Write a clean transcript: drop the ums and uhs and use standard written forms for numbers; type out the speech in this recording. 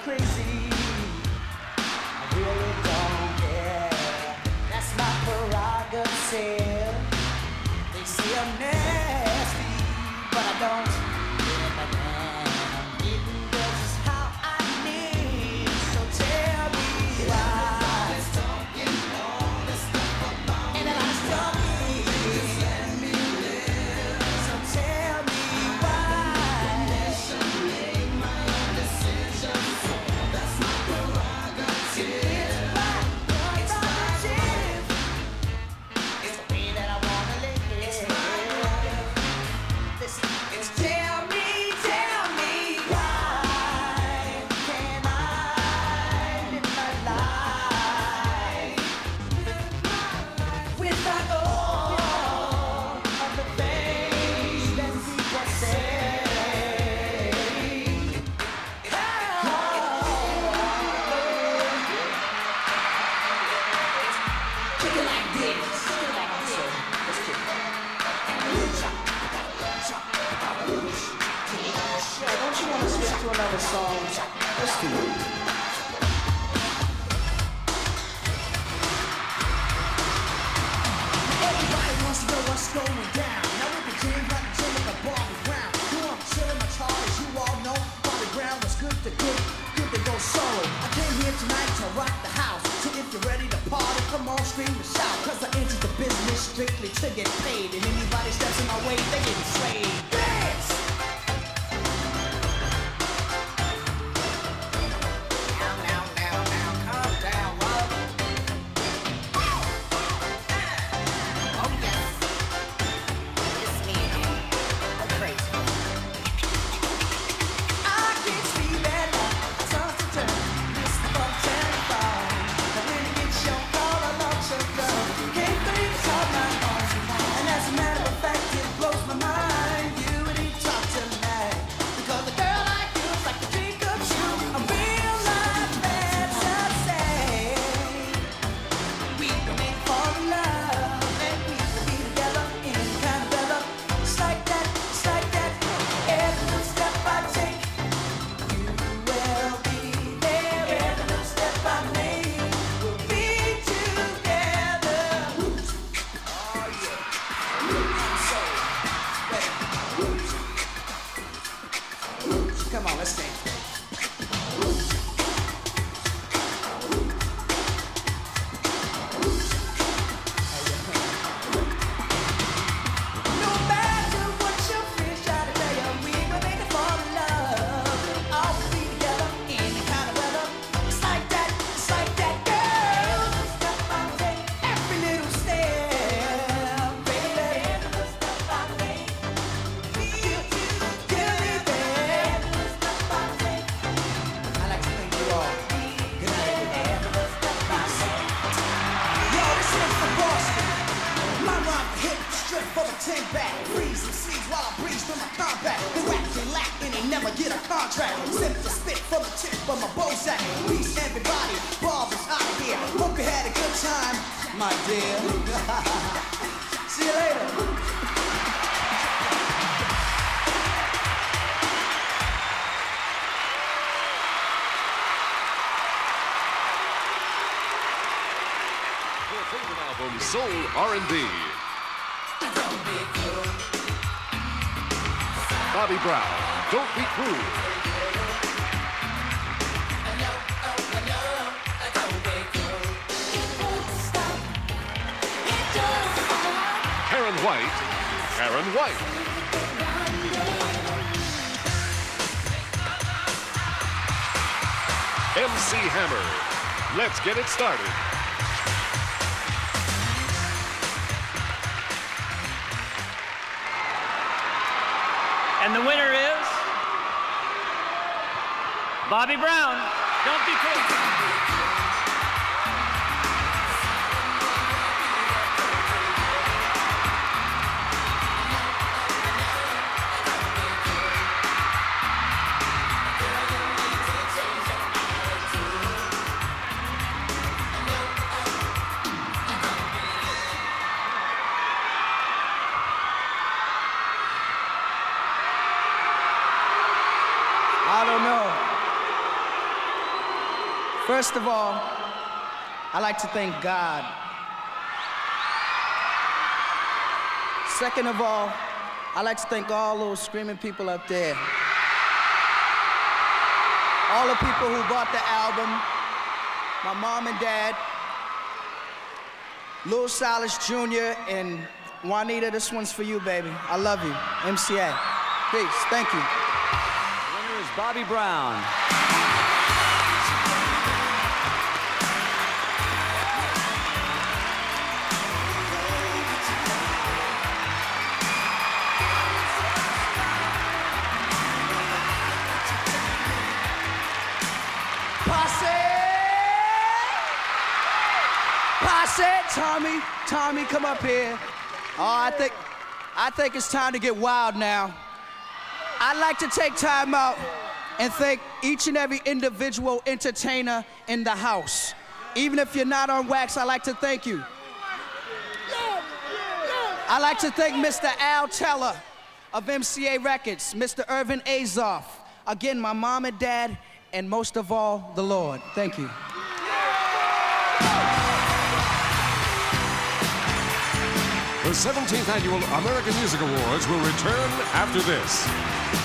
crazy. I really don't care. That's my prerogative. They say I'm nasty, but I don't give a damn. Getting girls is how I live. So tell me why. Everybody's talking all this stuff about and I'm talking. Just let me live. So tell me why. Make my own decisions. That's my prerogative. It's my prerogative. It's the way that I wanna live. It's my prerogative. Listen, it's tell me why can't I live my life without all of the things that people say? Kick it like this. Let's kick it. Yeah, don't you want to switch to another song? Let's do it. Everybody wants to know what's going down. Now with the jam, like the jam with the Bobby Brown. You know I'm chilling my chart, as you all know. Bobby Brown was good to go solo. I came here tonight to rock the house. So if you're ready to party, come on, scream and shout. Cause I entered the business strictly to get paid. And anybody steps in my way, they get slayed. Dance! Now, calm down, love. Oh, yes. It's me, I'm crazy. I can't see that toss to turn. This fuck terrified. But when it gets your call, I lost your girl. Can't believe it's all my own. And as a matter of fact, it blows my mind. You and he talk tonight. Because a girl like you is like the drink of you. A real life fantasy. We were made for love. And we will be together in kind of weather. It's like that, it's like that. Every step I take, you will be there. Every step I make, we'll be together. Oh yeah. So, ready. Come on, let's dance. No matter what your friends try to tell you, we were made to fall in love. Always be together in the kind of weather. It's like that, girl. Step I take, every little step, baby. Every step I make, you me there. Every step I take, I'd like to thank you all. Good night. Every step I take. Yo, this is from Boston. My rhyme hit straight for the 10 back. Freeze and seize while I breeze through my combat. They whack, they lack, and they never get a contract. Sip to spit from the tip of my Bozak. Peace, everybody. Bob is out of here. Hope you had a good time, my dear. See you later. Your favorite album, Soul R&B. Bobby Brown, Don't Be Cruel. Karen White. MC Hammer. Let's get it started. And the winner is Bobby Brown. Don't be cruel. I don't know. First of all, I like to thank God. Second of all, I like to thank all those screaming people up there. All the people who bought the album, my mom and dad, Lil Silas Jr. and Juanita, this one's for you, baby. I love you, MCA. Peace, thank you. The winner is Bobby Brown. Posse, Tommy, come up here. Oh, I think it's time to get wild now. I'd like to take time out and thank each and every individual entertainer in the house. Even if you're not on wax, I'd like to thank you. I'd like to thank Mr. Al Teller of MCA Records, Mr. Irvin Azoff, again, my mom and dad, and most of all, the Lord. Thank you. The 17th Annual American Music Awards will return after this.